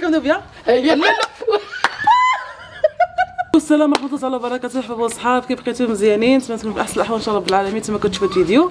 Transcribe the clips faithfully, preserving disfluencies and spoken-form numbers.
كنبداو بها. لا لا السلام ورحمة الله وبركاته. مرحبا بالصحاب، كيف بقيتو مزيانين؟ نتمنى تكونوا بأحسن الأحوال إن شاء الله رب العالمين. تما كتشوفوا الفيديو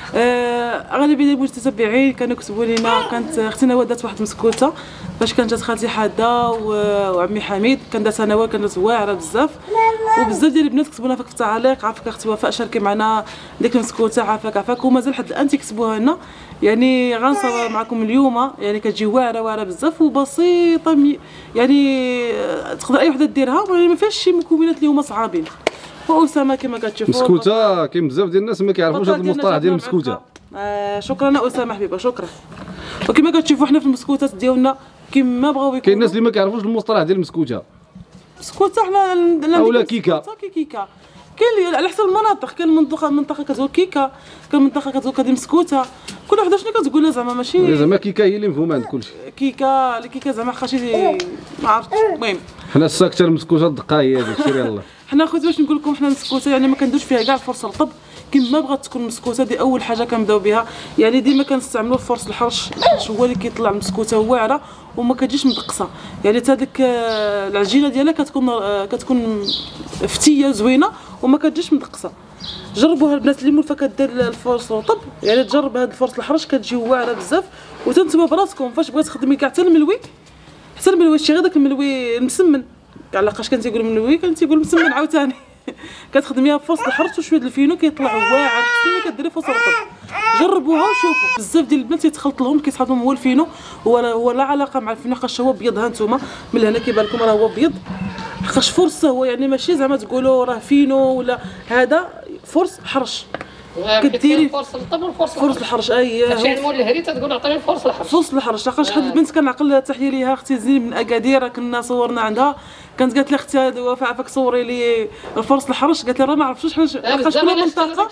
آه أغلبية المتتبعين كانوا كتبوا لينا، كانت اختي نوال دات واحد المسكوته فاش كانت جات خالتي حاده وعمي حميد، كان داتها نوال كانت واعره بزاف، وبزاف ديال البنات كتبوا لنا فيك في التعاليق عافاك اختي وفاء شاركي معنا ديك المسكوته عافاك عافاك، ومازال حد الان تيكتبوها لنا. يعني غنصور معكم اليوم، يعني كتجي واعره واعره بزاف وبسيطه، يعني تقدر اي وحده ديرها، ما فيهاش شي مكونات اللي هما صعابين. واسامه كما كتشوفوا مسكوته كاين بزاف ديال الناس ما كيعرفوش هذا المصطلح ديال المسكوته. آه شكرا اسامه حبيبه شكرا. وكما كتشوفوا حنا في المسكوتات ديالنا كما بغاو يكونوا، كاين الناس اللي ما كيعرفوش المصطلح ديال المسكوته. مسكوته حنا اولا كيكه كيكه كاين اللي على حسب المناطق، كاين منطقه منطقه كتقول كيكه، كاين منطقه كتقول كدير مسكوته، كل وحده شنو كتقولها زعما ماشي زعما كيكه هي اللي مفهومه عند كلشي. كيكه الكيكه زعما خاصي ما عرفتش. المهم حنا الساكته المسكوته الدقه هي هذيك سير يلاه. حنا خوتي باش نقول لكم حنا المسكوته يعني ما كندوش فيها كاع الفرصه رطب كما بغات تكون المسكوته دي اول حاجه كنبداو بها. يعني ديما كنستعملوا الفرص الحرش، الحرش هو اللي كيطلع المسكوته واعره وما كتجيش مدقصه. يعني حتى ديك العجينه ديالها كتكون كتكون فتيه زوينه وما كتجيش مدقصه. جربوها البنات اللي مولفه كدير الفرص رطب، يعني تجرب هاد الفرص الحرش كتجي واعره بزاف. وتنتبه براسكم فاش بغيتي تخدمي كاع حتى الملوي، حتى الملوي شي غير داك الملوي المسمن، كاع لاقاش كان تيقول ملوي كان تيقول مسمن عاوتاني كتخدميها بفرص الحرش وشويه د الفينو كيطلع واعر حتى ملي كديري فرص رطب. جربوها وشوفوا. بزاف ديال البنات تيتخلط لهم كيتحط لهم هو الفينو، هو هو لا علاقه مع الفينو حقاش هو ابيض. ها نتوما من هنا كيبان لكم راه هو ابيض حقاش فرصه هو، يعني ماشي زعما تقولوا راه فينو ولا هذا فرص حرش. كديري فرص الرطب والفرص فرص الحرش. اي هادشي عند مول الهري تتقول عطيني الفرص الحرش. فرص الحرش لاقاش حد البنت كنعقل تحيه ليها اختي زين من اكادير، كنا صورنا عندها كانت قالت لي اختي وفاء عافاك صوري لي الفرص الحرش، قالت لي راه ما عرفتوش حنا لاقاش كل منطقه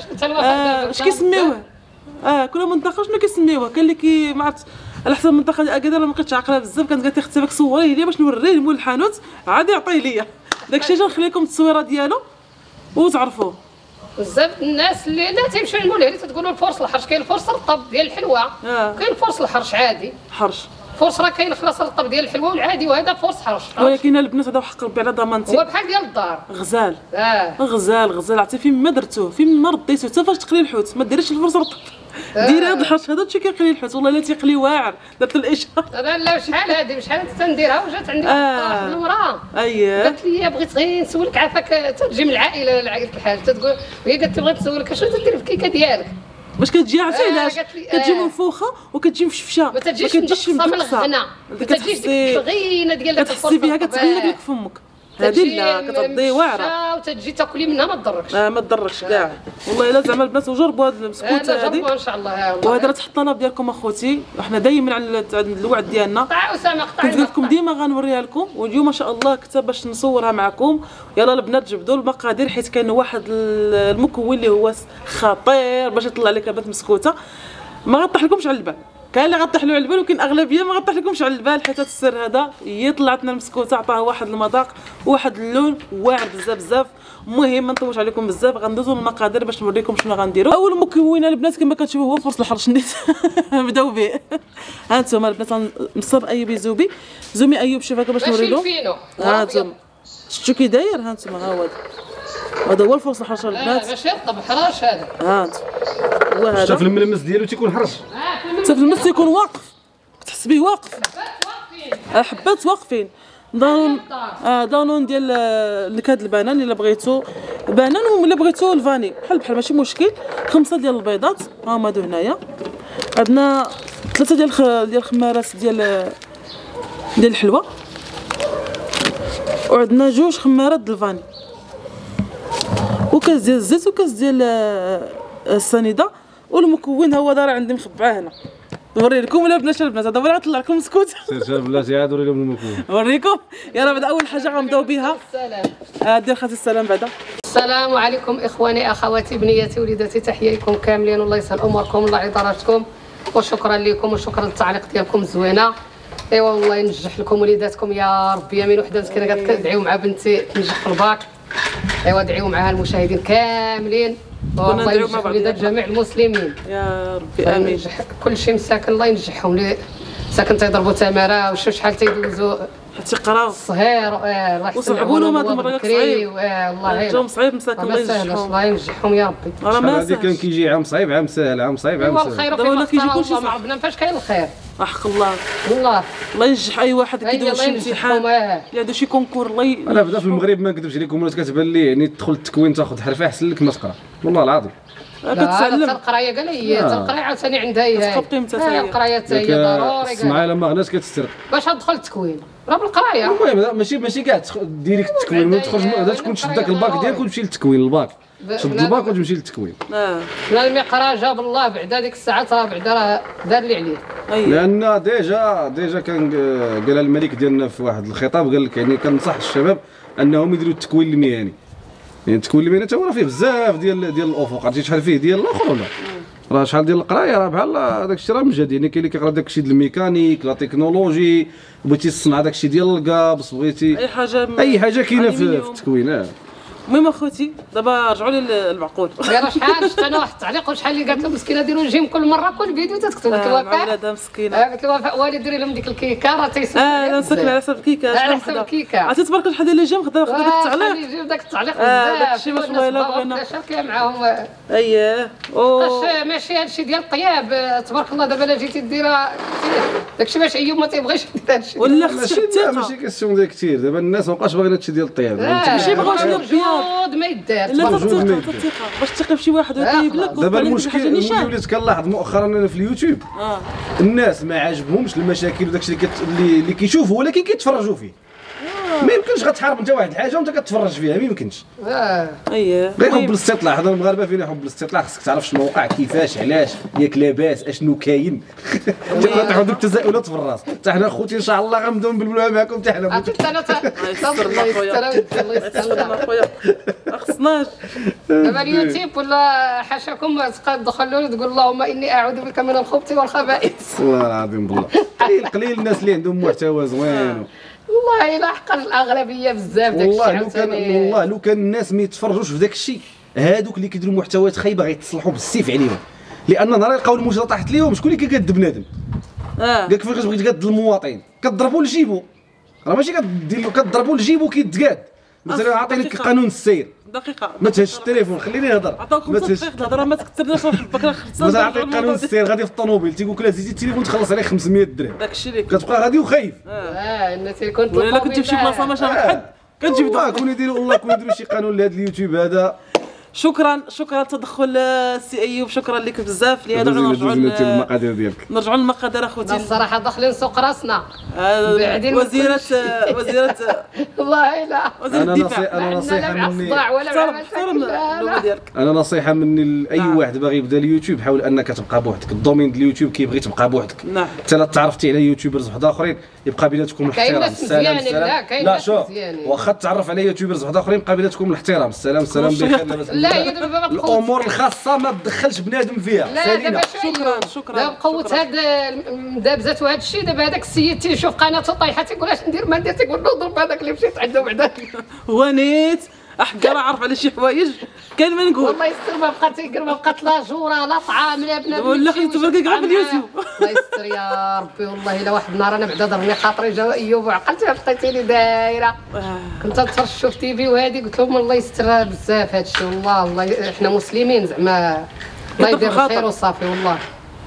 اش كيسميوه. اه كل منطقه شنو كيسميوها، كان اللي كي ما عرفت على حسب المنطقه ديال اكادير ما بقيتش عاقلها بزاف. كانت قالت لي اختي باك صوريه لي باش نوريه لمول الحانوت عاد يعطيه ليا داكشي. اجا نخلي لكم التصويره ديالو وتعرفوه. بزاف الناس اللي لا تيمشيو للمول الهري تتقولوا الفرص الحرش، كاين الفرص الرطب ديال الحلوه آه. كاين الفرص الحرش عادي حرش فرص راه كاين خلاص الرطب ديال الحلوه والعادي، وهذا فرص حرش. ولكن البنات هذا وحق ربي على ضمانتي هو بحال ديال الدار غزال. اه غزال غزال عرفتي فين ما درتوه فين ما رديتوه حتى فاش تقلي الحوت ما ديريش الفرصه رطب. آه. ديري هذا الحرش هذا تمشي كيقلي الحوت والله لا تيقلي واعر. درت الاشاره انا لا شحال هذه شحال تنديرها وجات عندي آه. واحد المراه اييه قالت لي بغيت غير نسولك عافاك تجي من العائله لعائله الحاج تتقول، وهي قالت لي بغيت نسولك شنو تدير في الكيكه ديالك باش كتجي عرفتي علاش؟ آه كتجي منفوخه وكتجي مفشفشه ما تجيش من الغنى، ما تجيش ديك الغينه ديال داك كتحسي بها كتغلق لك فمك. هذه لا كتضي واعره وتجي تاكلي منها ما تضركش. اه ما تضركش كاع والله الا زعما البنات وجربوا هذه المسكوته هذه ان شاء الله. وهذا راه تحط لنا ديالكم اخوتي، وحنا دايما على الوعد ديالنا. قطع اسامه قطع كنت قلت لكم ديما غنوريها لكم، واليوم ما شاء الله كنت باش نصورها معكم. يلا البنات جبدوا المقادير حيت كاين واحد المكون اللي هو خطير باش يطلع لك البنات مسكوته ما غطيح لكمش على البال. كاين اللي غطيح له على البال ولكن اغلبيه ما غطيح لكمش على البال، حيت هذا السر هذا هي طلعت لنا المسكوته عطاها واحد المذاق وواحد اللون واعر بزاف بزاف. المهم ما نطولش عليكم بزاف، غندوزو للمقادير باش نوريكم شنو غنديروا. اول مكون البنات كما كتشوفوا هو فرص الحرش نيت نبداو به. ها انتم البنات نصب ايوب زوبي زومي ايوب شوف هكا باش نوري له. ها انتم شفتوا كي داير، ها انتم ها هو هذا هو الفرص الحرش البنات. ماشي رطب حراش هذا. ها انتم هو هذا شوف الملمس ديالو تيكون حرش، حتى في المس تيكون واقف كتحس به واقف. حبات واقفين. دانون اه دانون ديال نكهه البنان الا بغيتو بنان ولا بغيتو الفاني بحال بحال ماشي مشكل. خمسه ديال البيضات ها هما هادو هنايا. عندنا ثلاثه ديال ديال الخمارات ديال ديال الحلوه، وعندنا جوج خمارات ديال الفاني، وكاس ديال الزيت وكاس ديال السنيده. والمكون هو دار عندي مخبعاه هنا. نوري لكم ولا بلاش البنات هذا ولا غنطلع لكم مسكوت. سير سير بلاتي عاد وري لهم المكون. نوريكم يلا بعد اول حاجه غنبداو بها. السلام. اه دير خالتي السلام بعدا. السلام عليكم اخواني اخواتي بنياتي وليداتي، تحييكم كاملين والله يسهل اموركم الله يعطي راسكم، وشكرا لكم وشكرا للتعليق ديالكم الزوينه. ايوا والله ينجح لكم وليداتكم يا ربي. يمين وحده مسكينه قالت كدعيو مع بنتي تنجح في الباك. ايوا دعيو معها المشاهدين كاملين والله ينجح وليدات جميع المسلمين يا ربي امين. كل شيء مساكن الله ينجحهم لي ساكن تيضربوا تماره وشوف شحال تيدوزوا تيقراو الصهير. اه الله يحسن وصعبوا لهم هاد المره صعيب. والله جاهم صعيب مساكن الله ينجحهم. الله ينجحهم يا ربي. راه ما هذه كان كيجي عام صعيب عام سهل عام صعيب عام سهل. والخير دابا ولا فيما كيجي اختار كلشي الله صح. مع ربنا فاش كاين الخير. حق الله والله الله ينجح اي واحد أي كيدوز الله شي ينجحهم. امتحان اه اللي عنده شي كونكور الله ي- انا بدا في المغرب ما نكذبش عليكم ولات كتبان لي يعني تدخل التكوين تاخذ حرفه احسن لك ما تقرا والله العظيم. لا كتتعلم القرايه قال هي آه. القرايه عاوتاني عندها هي كتبقى متى هي. القرايه حتى هي داك ضروري الصنعه قال لما غناش كتسترق. باش تدخل التكوين راه بالقرايه. المهم ماشي ماشي كاع تخ- ديريك التكوين ما تخرج هذا تكون شد داك الباك ديالك وتمشي للتكوين الباك شد الباك وتمشي للتكوين. اه لا المقرا جاب الله بعدا ديك الساعات راه بعدا راه دار اللي عليه. اي لان ديجا ديجا كان قال الملك ديالنا في واحد الخطاب قال لك يعني كنصح الشباب انهم يديروا التكوين المهني. يعني التكوين المهني تا هو راه فيه بزاف ديال ديال الافق عرفتي شحال فيه ديال الاخر ولا راه شحال ديال القرايه راه بحال داك الشيء راه مجهد يعني كاين اللي كيقرا داك الشيء ديال الميكانيك لا تكنولوجي بغيتي تصنع داك الشيء ديال الكابس بغيتي اي حاجه م- اي حاجه كاينه في, في ألمنيوم. التكوين. اه المهم اخوتي دابا رجعوا لي للمعقول. غير شحال شفت انا واحد التعليق وشحال اللي قالت له مسكينه ديروا الجيم كل مره كل فيديو تكتب لك مع الوفاء. ولادها مسكينه. آه، قلت له وفاء والد ديري لهم ديك الكيكه راه تيسوق. اه لا نسكن على حساب الكيكه. على حساب الكيكه. عرفتي تبارك الله شحال ديال لي جيم خدا خدا داك التعليق. يجيب داك التعليق آه، بزاف. داك الشيء ما شاء الله إلا بغينا. شاركه معاهم. اييه او واش ماشي هادشي ديال الطياب آه، تبارك الله دابا الا جيتي ديرها داكشي باش ايوب ما تيبغيش يدير هادشي. ولا ماشي خصك لا الثقه. ماشي كيسيون ديال كثير دابا الناس مابقاش باغيين هادشي ديال الطياب. ماشي بغاوش ندير الجود ما يدار. لا موجود تثق ميت. تثق باش تثق فشي واحد آه، ويطيب لك خلاص. دابا ويطلع لك المشكل حاجه اللي نيشان. وليت كنلاحظ مؤخرا انا في اليوتيوب اه الناس ما عاجبهمش المشاكل وداكشي اللي كت... اللي, اللي كيشوفوا ولكن كيتفرجوا فيه. ما يمكنش غتحارب انت واحد الحاجه وانت كتفرج فيها ما يمكنش. اه اييه غير حب المهم الاستطلاع حنا المغاربه فينا حب الاستطلاع خصك تعرف شنو وقع كيفاش علاش ياك لاباس اشنو كاين. تيطيحوا دوك التساؤلات في الراس حتى حنا خوتي ان شاء الله غنبداو نبلبلوها معكم حتى حنا. عرفتي انا يستر الله خويا. الله يستر. خويا ما خصناش. دابا اليوتيوب ولا حاشاكم تبقى تدخلوا لي تقول اللهم اني اعوذ بك من الخبث والخبائث. والله العظيم بالله قليل قليل الناس اللي عندهم محتوى زوين. والله الا حق الاغلبيه بزاف داك والله الشيء لو كان عاوتاني. والله لو كان الناس ما يتفرجوش في داك الشيء هادوك اللي كيديروا محتويات خايبه غيتصلحوا بالسيف عليهم لان نهار يلقاو الموجه طاحت ليهم شكون اللي كيقاد بنادم؟ اه قال كيفاش كتبغي تقاد المواطن كتضربوا لجيبو راه ماشي كدير له كتضربوا لجيبو كيتقاد مثلا عطينيك قانون السير دقيقه ما تهش التليفون خليني نهضر عطاوكم ما خمسة تهش دقائق الهضره ما تكثرناش نحبك راه خصنا مثلا عطيك قانون السير غادي في الطوموبيل تيقول لك لا زيدي التليفون تخلص عليه خمسمية درهم داكشي اللي كتبقى غادي وخايف. اه الناس اللي كنت ولا كنت في شي بلاصه ما شافك حد كتجيب والله دو. كون يديروا والله كون يديروا شي قانون لهذا اليوتيوب هذا. شكرا شكرا تدخل السي ايوب شكرا لك بزاف لهذا دوزي نرجعوا دوزي انت ل- المقادير ديالك. نرجعوا للمقادير اخوتي. الصراحه داخلين سوق راسنا. آه، بعدين وزيرة وزيرة والله لا وزير انا نصيحه الدفاع. انا عندنا نصيحه لا مع مني الصداع ولا مع احترم احترم مشاكل. لا، اللغة لا. ديالك. انا نصيحه مني لاي نعم. واحد باغي يبدا اليوتيوب حاول انك تبقى بوحدك الدومين ديال اليوتيوب كيبغي تبقى بوحدك. نعم. حتى لا تعرفتي على يوتيوبرز واحد اخرين يبقى بيناتكم كاين الاحترام ناس السلام مزيانين، السلام. لا، كاين لا ناس شوف مزيانين. واخا تعرف على يوتيوبرز واحد اخرين بقى بيناتكم الاحترام السلام السلام كل بخير شيء. لاباس لا هي دابا ما بقوة. الامور الخاصه ما تدخلش بنادم فيها لا سالينا. دابا شويه شكراً، شكراً، دابا بقوة شكراً. هاد مدابزات وهذا الشيء دابا هذاك السيد تيشوف قناته طايحه تيقول اش ندير ما ندير تيقول له ضرب هذاك اللي مشيت عنده بعدا. ونيت احكى راه عارف على شي حوايج كاين ما نقول. والله يستر ما بقات تيقر ما بقات لا جوره لا طعام لا بنادم. ولا خلي تبارك غير في اليوتيوب. الله يستر يا ربي والله الا واحد النهار انا بعدا ضربني خاطري جا ايوب وعقلت لقيتيني دايره. آه. كنت نتفرج شوف تيفي وهادي قلت لهم الله يستر بزاف هادشي والله الله احنا مسلمين زعما الله يدير الخير وصافي والله.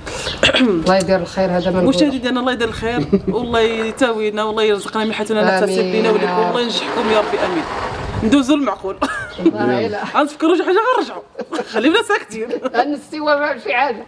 الله يدير الخير هذا ما نقول. مشاهدي ديالنا الله يدير الخير والله يتاوينا والله يرزقنا من حيث لا نحتسب آمين لينا ولكم يا رب. والله ينجحكم يا ربي امين. ندوزو للمعقول. والله لا غنفكروا شي حاجه غنرجعوا خلينا ساكتين. الاستواء ما شي حاجه.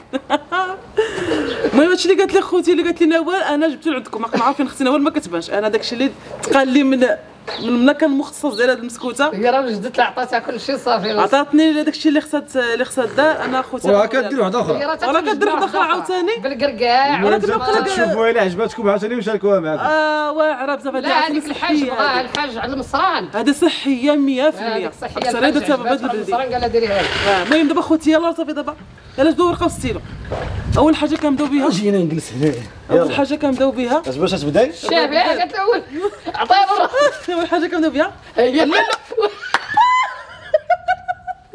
المهم هادشي اللي قالت لي خوتي اللي قالت لي نوال انا جبتو لعندكم راكم عارفين اختي نوال ما كتبانش انا داكشي اللي تقال لي من من منا كان مختص ديال هاد المسكوته هي راه وجدت لها عطاتها كل شيء صافي. عطاتني داكشي اللي خصها اللي خصها دار انا خوتي وراه كدير واحده اخرى. وراه كدير واحدة أخرى عاوتاني. بالقرقاع. ولكن بقى لك- تشوفوا الا عجباتكم عاوتاني وشاركوها معكم. اه واعره بزاف هادي لا عاوتاني هذيك الحاج صحية بغاها هادي. الحاج على المصران. هذه صحيه مية في المية هذيك صحيه اكثر هذا سبب هاد البلدي. المصران قال لها ديريها. آه، المهم دابا خوتي يلاه صافي دابا يلاه جبدوا ورقه وستيلو. اول حاجه كنبداو بها جينا نجلس هنا. اول حاجه كنبداو بها اش باش تبداي؟ شاف قالت الاول عطيها برا. اول حاجه كنبداو بها هي لا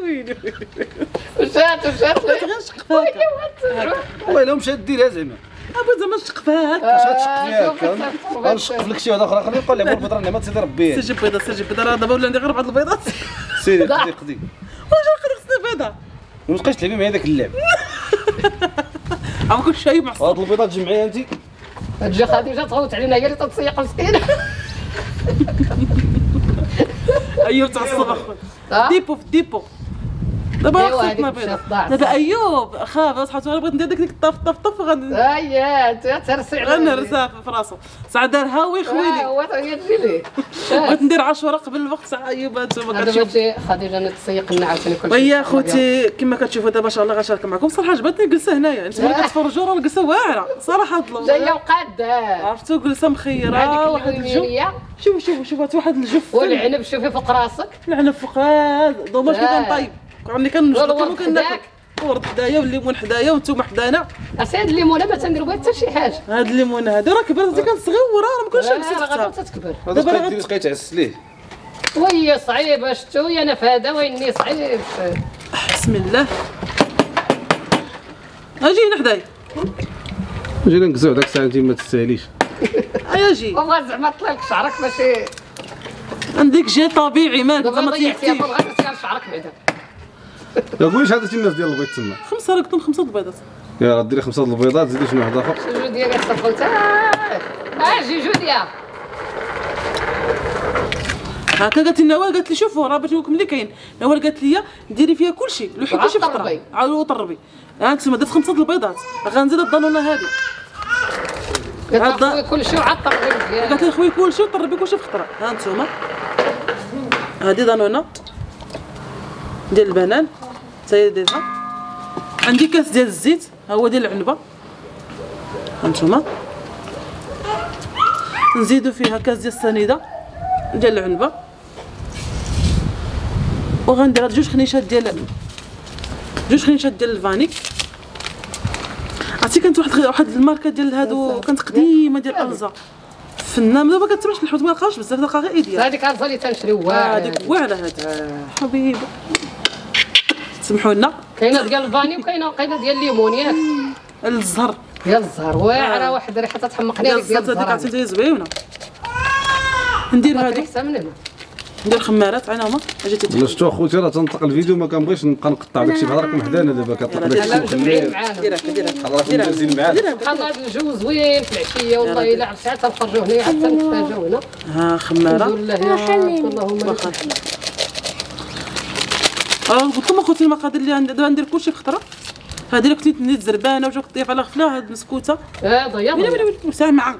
وشات وشات. غنشق فيك والله الا مشات ديرها زعما. ابو زعما نشق فيها هكا. اش غتشق فيها هكا غنشق لك شي واحده اخرى خلينا نقول لعبوا البيضه نعمه سيدي ربي. سير جيب بيضه سير جيب بيضه راه دابا ولا عندي غير بعض البيضات. سيدي قدي قدي واش نقدر خصني بيضه ما تبقايش تلعبي معايا داك اللعب. عم كل شيء معصب. هاد البيضات تجمعيها انت تجي خديجه تغوت علينا هي اللي تتسيق مسكينه. ايوب تعصب اخويا. آه؟ ديبو في ديبو دابا إيوا خصنا هذيك بيضه. مشات ضاعت. دابا ايوب خاف اصحابتو انا بغيت ندير ديك الطف طف طف غن اييه انت ترسي على غنرسى في راسو ساعه دار هاوي آه، خويلي. هو هي تجي ليه. بغيت ندير عاشوره قبل الوقت ساعه ايوب انتما هذا كتشوف. ماشي خديجه انا تسيق لنا عاوتاني كلشي. ويا خوتي كما كتشوفوا دابا ان شاء الله غنشارك معكم صراحه عجبتني الجلسه هنايا انتما اللي كتفرجوا راه الجلسه واعره صراحه هاد جايه الله وقاده عرفتوا جلسه مخيره هذيك واحد الجو. اليمينيه شوفوا شوفوا شوفوا هات واحد الجف والعنب شوفي فوق راسك. العنب فوق هذا دوماج كي آه. كنطيب راني كنجبد والورد كما كناكل حداك. الورد حدايا والليمون حدايا وانتم حدانا. اصل هاد الليمونه ما تنديروا بها حتى شي حاجه. هاد الليمون هذا راه كبرت انت كنت صغيره راه ما كنتش آه، نسيت راه غدا اختها. تتكبر. هذا دابا تقدري تبقاي تعس ليه. وهي صعيبه شتو يا نفاده ويني صعيب. بسم الله اجي هنا حدايا جينا نكزو داك الساعه انت ما تستاهليش. ايا جي والله زعما طلع لك شعرك ماشي عندك جي طبيعي مالك دابا زعما ضيعتيها تيكتي. فوق غير كان شعرك بعدا. لا قولي شحال درتي الناس ديال البيض تما. خمسه راكم خمسه البيضات. يا راه ديري خمسه د البيضات زيدي شنو واحد اخر. جوديا قالت لك اه جي جوديا. هكا قالت لي نوال قالت لي شوفوا راه باش نقول لكم اللي كاين. نوال قالت لي ديري فيها كلشي لوحي كلشي في وطربي. خطره عاودوا طربي. ها انتما درت خمسه د البيضات غنزيد الضانونه هذه. قالت عض- لك خويا كلشي وعطر مزيان. قالت لي خويا كلشي وطربي كلشي في خطره. ها انتما هذه ضانونه ديال البنان حتى هي ديالها. عندي كاس ديال الزيت ها هو ديال العنبه. ها انتما نزيدو فيها كاس ديال السنيده ديال العنبه وغندير هاد جوج خنيشات ديال جوج خنيشات ديال الفانيك. عرفتي كانت واحد واحد الماركه ديال هادو كانت قديمه ديال الزا فنان دابا كتبانش الحوت ما لقاوش بزاف تلقى غير ايديال. هذيك الزا اللي تنشريو واعر. هذيك واعره هادي حبيبه سمحوا لنا. كاينه ديال الفاني وكاينه كاينه ديال الليمون ياك الزهر ديال الزهر واعره واحد الريحه تتحمقني ديال هذيك ديال الزهر هذيك الزهر. عرفتي هي زويونه. ندير هادو هذيك من هنا. ندير خمارات عينا هما اجي تيدخل. ولا شتو اخوتي راه تنطق الفيديو ما كنبغيش نبقى نقطع داكشي بحال راكم حدانا دابا كنطق دير داكشي لا مجمعين مخليه معانا. دير هكا دير هكا بحال راكم جالسين معانا. دير هكا سبحان الله هذا الجو زوين في العشيه والله الا عرفت ساعات تنخرجوا هنا حتى نتفاجئوا هنا. ها خماره. الحمد لله يا رب اللهم لك واخا. الحمد. اه قلت لكم اخوتي المقادير اللي عندي دابا ندير كلشي في خطره. هذه اللي كنت نيت زربانه وجاك طيف على غفله هاد المسكوته. هذا يا ويلي ويلي ويلي سامعه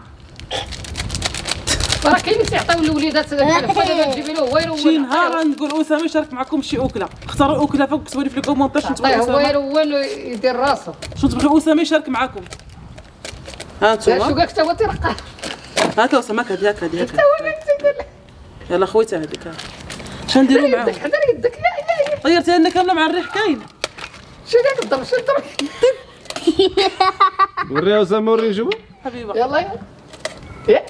راه كاين اللي تيعطيو الوليدات الحفله دابا تجيبي له هو يرول. شي نهار غنقول اسامه يشارك معكم شي اكله اختاروا اكله فوق كتبوا لي في الكومونتير شنو تبغيو عطيه هو اسامه يرول ويدير راسه. شنو تبغيو اسامه يشارك معكم. ها شو انتما قالك حتى هو تيرقى. هاكا اسامه هادي هاكا هادي حتى هاكا هو ما تيدير له. يلا خويتها هذيك شنو نديرو معاهم. يدك حضر يدك لا لا طيرتي لنا كامله مع الريح كاين. شو قالك الضرب شو الضرب. وريها اسامه وري نشوفو. حبيبه يلا يلا. يا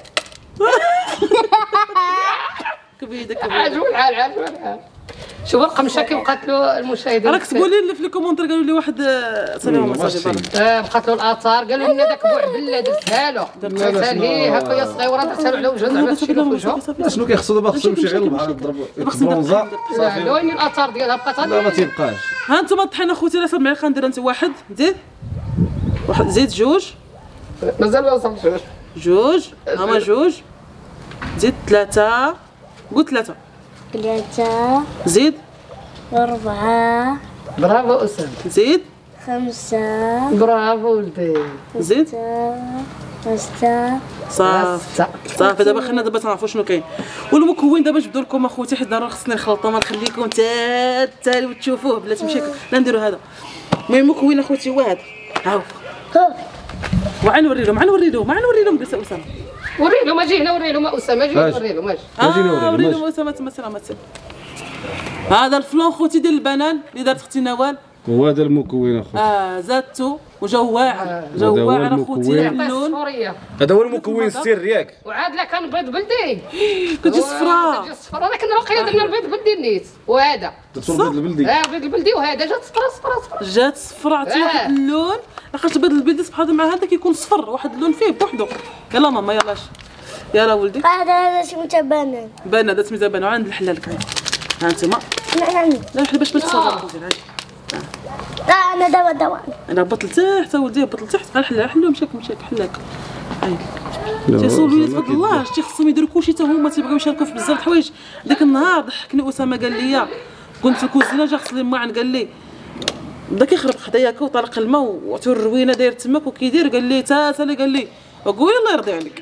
كبيده كبيده. عاجبو الحال عاجبو الحال. شوف القمشه كي بقات له المشاهدين. راك تقولي لي في الكومونتير قالوا لي واحد سلام مساجي برك. اه بقات له الاثار قالوا لنا داك بوع بله درتها له. درتها ليه هكا يا صغيره درتها له على وجهه زعما تشيل له في وجهه. شنو كيخصو دابا خصو يمشي غير للبحر يضرب برونزا لا صافي. لا وين الاثار ديالها بقات لا ما هذه. تيبقاش. ها انتم الطحينه خوتي راه معلقه غندير انت واحد زيد واحد زيد جوج مازال ما وصلتش. جوج هما جوج زيد ثلاثة قلت ثلاثة ثلاثة زيد أربعة برافو اسامه. زيد خمسة برافو ولدي. زيد ستة ستة صافي ستة. صافي دابا خلينا دابا تعرفوا شنو كاين والمكون دابا نجبدو لكم اخوتي حيت ضروري خصني نخلطو ما نخليكم حتى التالي وتشوفوه بلا تمشي لا نديرو هذا. المهم المكون اخوتي هو هذا ها هو وعا نوري لهم عا نوري لهم عا نوري لهم جلسه اسامه وري له ما جي هنا وري له ما اسامه جي اش؟ وري له ماجي. اجي نوري وري لهم لهم اسامه تما سلامة. هذا الفلون خوتي ديال البنان اللي دارت اختي نوال وهذا المكون اخويا. اه زادته وجا واعر هذا جا هو واعر المكون. اخوتي يعطي اللون الصفوريه. هذا هو المكون السري ياك. وعاد لا كان بيض بلدي كتجي صفراء. كتجي صفراء لكن باقي درنا البيض بلدي نيت وهذا تدخل البيض البلدي. اه البيض البلدي وهذا جات صفراء صفراء صفراء. جات صفرا عطي واحد آه. اللون لاخاطش البيض البلدي سبحان الله مع هذا كيكون صفر واحد اللون فيه بوحدو. يلا ماما يلاش يلا ولدي هذا هذا سميته بنان. بان هذا سميتها بان عند الحلال كان ها انتما نعم. لا حنا باش ما تصور خوتي عادي لا انا دواء دواء. انا بطل تحت ولدي بطل تحت غير حلال حلو مشاك مشاك حلاك عادي لا، تيصول وليد أسامة تبارك الله شتي خصهم يديروا كلشي حتى هما تيبغيو يشاركوا في بزاف د الحوايج. ديك النهار ضحكني اسامه قال لي كنت في الكوزينه جا غسل الماعن قال لي بدا كيخرب حدايا هكا وطلق الماء وعطيو الروينه داير تماك وكيدير قال لي تا تا قال لي وقولي الله يرضي عليك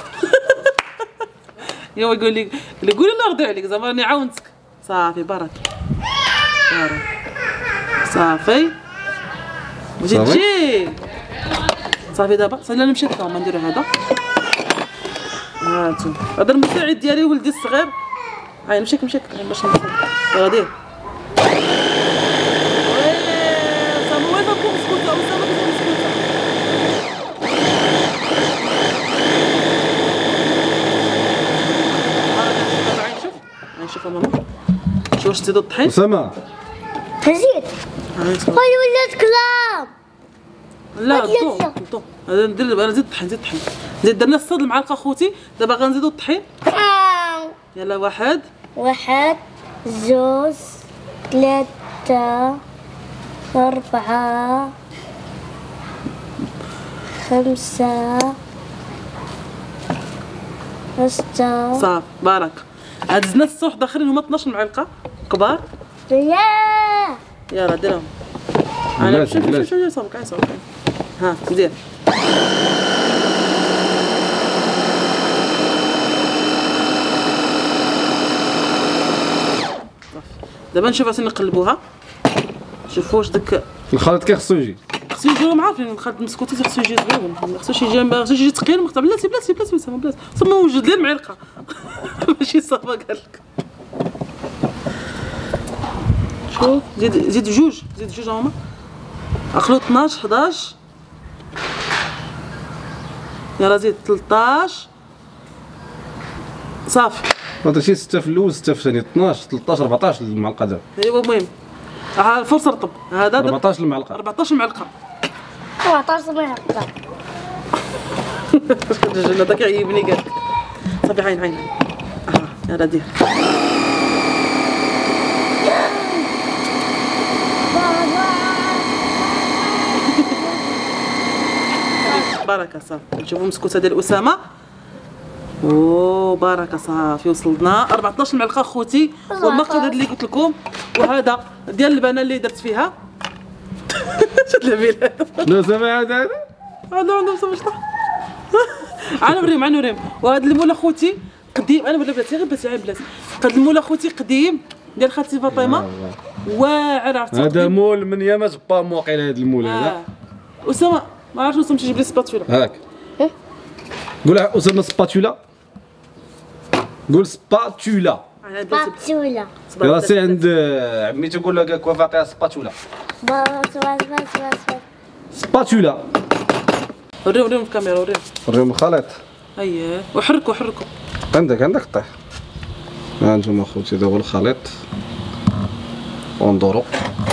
يوا يقول لي اللي قولي الله يرضي عليك زعما راني عاونتك صافي بارك بارك صافي جي صافي؟ تجي صافي دابا صافي انا مشيت ما نديرو هذا هاتو هذا المساعد ديالي ولدي الصغير هاي مشيك مشيك باش نصور يلا دير صافي وين تكون مسكوته وصافي تكون مسكوته شوف شوف ماما شوف واش تزيدو الطحين اسامه زيد. هاي صافي. هاي ولات كلام. لا هاد الضو يسا. الضو هذا ندير دابا نزيد الطحين نزيد الطحين زيد درنا الصاد المعلقه خوتي دابا غنزيدو الطحين آه. يلا واحد واحد زوز ثلاثة أربعة خمسة ستة صافي بارك هاد زدنا ستة واحد اخرين هما اثناش معلقه كبار ياه. يلا ديرهم بلاتي، شوف شوف بلاتي. شوف صافي كاين صافي ها دير دابا نشوف عشان نقلبوها شوفوا واش داك الخليط كي خصو يجي. خصو يجيو ما عارفين الخلط المسكوتي خصو يجي زوين ما خصوش يجي ما خصوش يجي ثقيل مقطع بلاتي بلاتي بلاتي بلاتي بلاتي ثم وجد لي المعلقه ماشي صافا قال لك شوف زيد زيد جوج زيد جوج هما اخلو اثناش حداش يلا زيد ثلاثطاش صافي هذا شي ستة في الاول ستة في الثاني اثناش ثلاثطاش أربعطاش المعلقه دابا ايوا المهم ها الفرصه رطب هذا أربعطاش المعلقه. أربعطاش معلقه أربعطاش معلقة. الجنة داك يعيبني قال صافي عين عين اه يلا دير بركه صافي نشوفوا مسكوته ديال اسامه او بركه صافي وصلنا أربعطاش معلقه خوتي والمقادير اللي قلت لكم وهذا ديال البنه اللي درت فيها شد العبيله لا سامع هذا هذا هذا عندهم صافي شطح انا نوريهم انا نوريهم وهذا المول اخوتي قديم انا ولا بلاتي غير بلاتي عيب بلاتي هذا المول اخوتي قديم ديال خالتي فاطمه واعر عرفتي هذا مول من يامات با موقع هذا المول هذا. آه. اسامه ما عرفتش اسامه تجيب لي سباتولا هاك قول اسامه سباتولا قول سباتولا باتولا. يلا سي عند عميتو قول لها كوا فاطمه سباتولا باس باس باس باس. سباتولا وريهم وريهم في الكاميرا وريهم وريهم الخليط. اييه وحركوا حركوا عندك عندك الطيح. ها انتم اخوتي هذا هو الخليط وندورو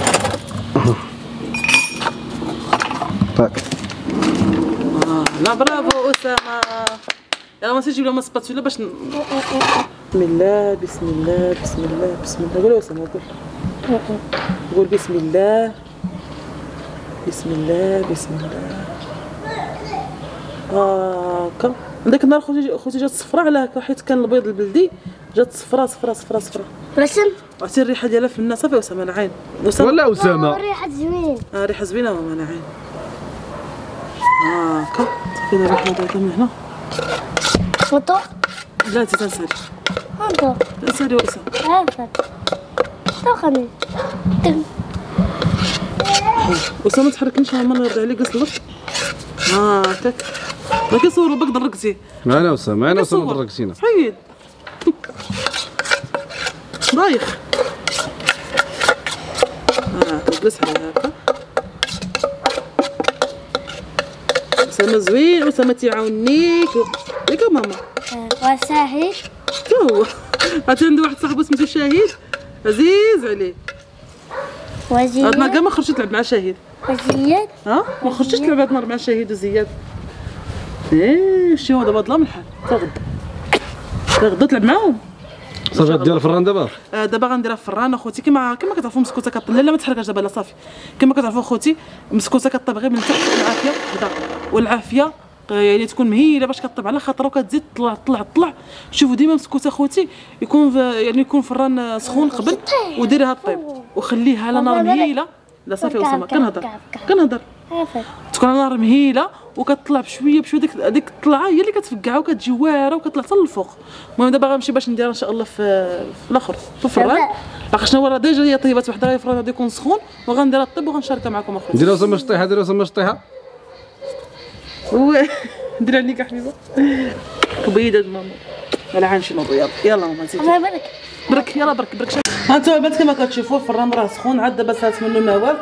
هاك. آه. لا برافو اسامه يلا ما نسيش نجيب لهم سباتولا باش ن... بسم الله بسم الله بسم الله بسم الله قول اسامه قول قول بسم الله بسم الله بسم الله هاكا عندك النهار خوتي خوتي جات صفراء على هكا حيت كان البيض البلدي جات صفراء صفراء صفراء صفراء رسم. عرفتي الريحه ديالها في الناس صافي اسامه انا عين اسامه ولا اسامه ريحة زوين. اه ريحه زوينه ماما انا عين هاكا صافي الريحه ديالها من هنا فوتو. لا انت تنسالي هانتو. تنسالي واسامه عافاك. شو خمي. اسامه ما تحركنيش ماما الله يرضي عليك قصلك هاكاك ما كيصوروا بك دركتي انا اسامه انا اسامه كيصور. دركتينا حيد ضايخ اه تجلس عليها هكا. اسامه زوين، اسامه تيعاونيك ياك ماما. وساهي حتى هو عاد عنده واحد صاحبو سميتو شاهد عزيز عليه. وزياد هاد النهار كاع ما خرجتش تلعب مع شاهد. وزياد ها ما خرجتش تلعب هاد النهار مع شاهد وزياد. ايه شتي هو دابا ظلام من الحال تا غدا. تا غدا تلعب معاهم. صافي غدير الفران دابا. آه دابا غنديرها في الفران اخوتي كما كما كتعرفوا مسكوته كطيب. لا لا ما تحركهاش دابا لا صافي. كما كتعرفوا اخوتي مسكوته كطيب غير من تحت والعافيه هدا والعافيه يعني تكون مهيله باش كطيب على خاطر وكتزيد طلع طلع طلع. شوفوا ديما مسكوته اخوتي يكون يعني يكون فران سخون قبل وديريها طيب وخليها على نار مهيله. لا صافي اسامه كنهضر كنهضر تكون على نار مهيله وكتطلع بشويه بشويه. ديك ديك الطلعه هي اللي كتفقعها وكتجي واعره وكتطلع حتى للفوق. المهم دابا غنمشي باش نديرها ان شاء الله في في الاخر في الفران. باقي شنو هو راه ديجا هي طيبات وحده غير الفران غادي يكون سخون وغنديرها طيب وغنشاركها معكم اخوتي. ديرها اسامه شطيحه ديرها اسامه شطيحه. دير عليك حبيبه كبيده ماما ولا عانشي نوضو. يلا يلا ماما زيد الله يبارك. برك يلا برك برك. ها انتم البنات كما كتشوفوا الفران راه سخون عاد دابا سالت منه النوار.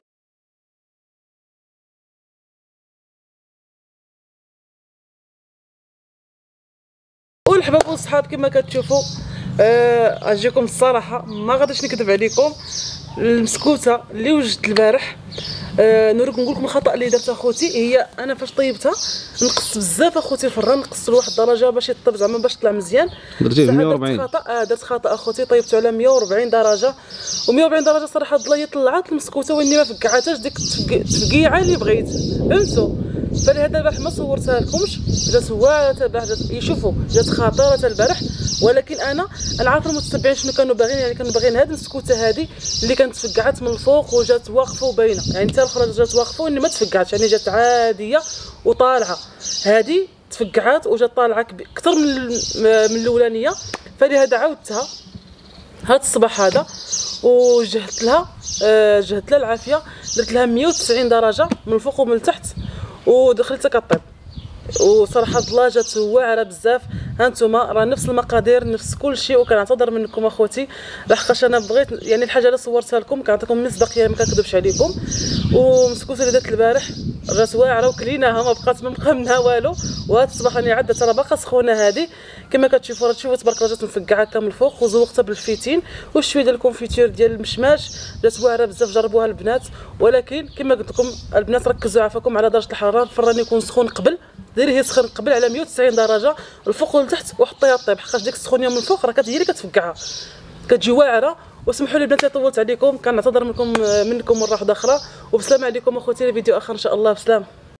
والحباب والصحاب كما كتشوفوا آه اجيكم الصراحه ما غاديش نكذب عليكم. المسكوته اللي وجدت البارح آه نوريكم نقول لكم الخطا اللي درت اخوتي هي انا فاش طيبتها نقصت بزاف اخوتي الفران نقصت لواحد الدرجه باش يطيب زعما باش يطلع مزيان. درتيه مية وأربعين. درت خطا آه درت خطا اخوتي طيبته على مية وأربعين درجه و140 درجه صراحه ضلي طلعت المسكوته واني ما فقعتهاش ديك التفقيعه اللي بغيت فهمتوا. فلهذا البارح ما صورتها لكمش جات واعره البارح جات شوفوا جات خطيره البارح. ولكن انا انا عارفه المتتبعين شنو كانوا باغيين يعني كانوا باغيين هذه المسكوته هذه اللي كانت تفقعت من الفوق وجات واقفه وباينه يعني حتى الاخرى جات واقفه واني ما تفقعتش يعني جات عاديه وطالعه. هذه تفقعات وجات طالعه اكثر من من الاولانيه. فلهذا عاودتها هذا الصباح هذا وجهت لها آه جهت لها العافيه درت لها مية وتسعين درجه من الفوق ومن التحت ودخلتها كطيب. وصراحه الله جات واعره بزاف. هانتوما راه نفس المقادير نفس كل شيء. وكنعتذر منكم اخوتي لحقاش انا بغيت يعني الحاجه اللي صورتها لكم كنعطيكم مصداقيه ما كنكذبش عليكم. ومسكوته اللي درت البارح جات واعره وكليناها ما بقات ما بقى منها والو. وهاد الصباح راني عدت راه باقا سخونه هذه كما كتشوفوا راه تشوفوا تبارك الله جات مفقعه كامل الفوق وزوقتها بالفيتين وشويه ديال الكونفيتور ديال المشماش جات واعره بزاف. جربوها البنات ولكن كما قلت لكم البنات ركزوا عافاكم على درجه الحراره. الفران يكون سخون قبل ديريه سخن قبل على مية وتسعين درجه الفوق والتحت وحطيها طيب حقاش ديك السخونيه من الفوق راه هي اللي كتفقعها كتجي واعره. وسمحوا لي بناتي طولت عليكم كنعتذر منكم منكم مره واحده اخرى. وبسلامه عليكم اخوتي لفيديو اخر ان شاء الله. بسلام.